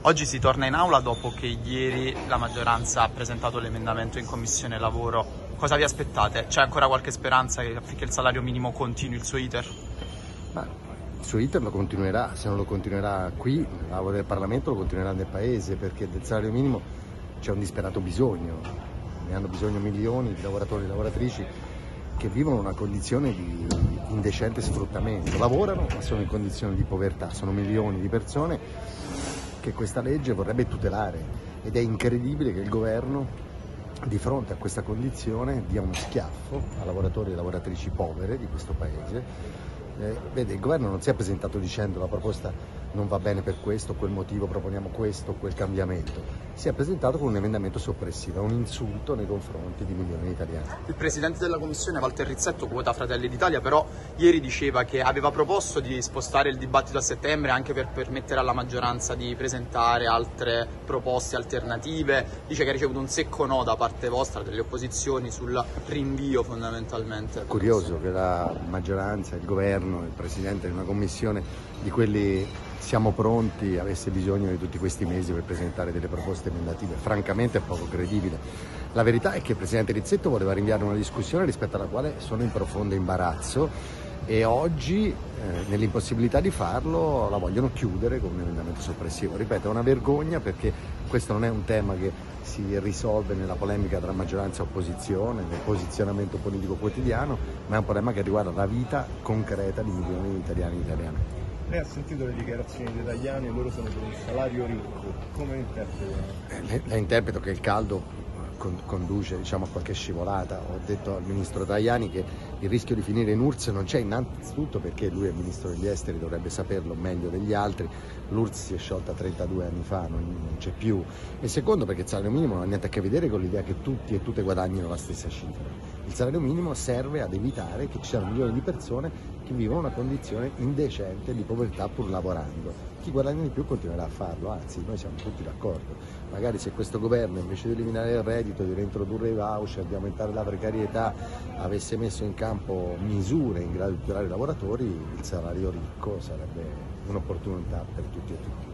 Oggi si torna in aula dopo che ieri la maggioranza ha presentato l'emendamento in Commissione Lavoro. Cosa vi aspettate? C'è ancora qualche speranza affinché il salario minimo continui il suo iter? Ma il suo iter lo continuerà, se non lo continuerà qui, nell'aula del Parlamento, lo continuerà nel Paese, perché del salario minimo c'è un disperato bisogno. Ne hanno bisogno milioni di lavoratori e lavoratrici che vivono una condizione di indecente sfruttamento. Lavorano ma sono in condizioni di povertà, sono milioni di persone che questa legge vorrebbe tutelare, ed è incredibile che il governo di fronte a questa condizione dia uno schiaffo a lavoratori e lavoratrici povere di questo Paese. Vede, il governo non si è presentato dicendo la proposta non va bene per questo, quel motivo, proponiamo questo, quel cambiamento. Si è presentato con un emendamento soppressivo, è un insulto nei confronti di milioni di italiani. Il presidente della Commissione, Walter Rizzetto, quota Fratelli d'Italia, però ieri diceva che aveva proposto di spostare il dibattito a settembre anche per permettere alla maggioranza di presentare altre proposte alternative. Dice che ha ricevuto un secco no da parte vostra, delle opposizioni, sul rinvio fondamentalmente. Curioso che la maggioranza, il governo, il presidente di una commissione di quelli siamo pronti avesse bisogno di tutti questi mesi per presentare delle proposte emendative. Francamente è poco credibile. La verità è che il presidente Rizzetto voleva rinviare una discussione rispetto alla quale sono in profondo imbarazzo, e oggi nell'impossibilità di farlo la vogliono chiudere con un emendamento soppressivo. Ripeto, è una vergogna, perché questo non è un tema che si risolve nella polemica tra maggioranza e opposizione, nel posizionamento politico quotidiano, ma è un problema che riguarda la vita concreta di milioni di italiani e italiane. Lei ha sentito le dichiarazioni dei Tajani e loro sono per un salario ricco, come interpreta? La interpreto che il caldo conduce, diciamo, a qualche scivolata. Ho detto al ministro Tajani che il rischio di finire in URSS non c'è, innanzitutto perché lui è ministro degli esteri, dovrebbe saperlo meglio degli altri. L'URSS si è sciolta 32 anni fa, non c'è più, e secondo perché il salario minimo non ha niente a che vedere con l'idea che tutti e tutte guadagnino la stessa cifra. Il salario minimo serve ad evitare che ci siano milioni di persone che vivono una condizione indecente di povertà pur lavorando. Chi guadagna di più continuerà a farlo, anzi noi siamo tutti d'accordo. Magari se questo governo, invece di eliminare il reddito, di reintrodurre i voucher, di aumentare la precarietà, avesse messo in campo misure in grado di tutelare i lavoratori, il salario ricco sarebbe un'opportunità per tutti e tutti.